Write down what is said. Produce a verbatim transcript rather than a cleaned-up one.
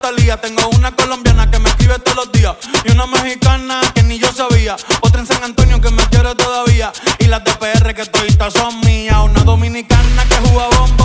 Talía. Tengo una colombiana que me escribe todos los días y una mexicana que ni yo sabía. Otra en San Antonio que me quiere todavía y las de P R que toditas son mías. Una dominicana que juega bomba